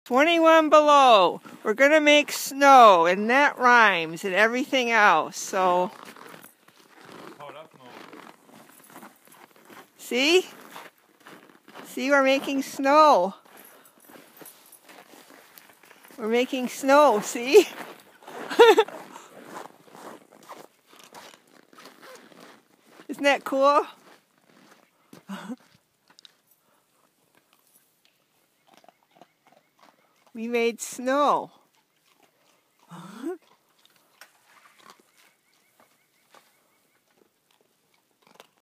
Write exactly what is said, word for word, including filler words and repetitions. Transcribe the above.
twenty-one below. We're gonna make snow, and that rhymes, and everything else. So, see? See, we're making snow. We're making snow, see? Isn't that cool? We made snow.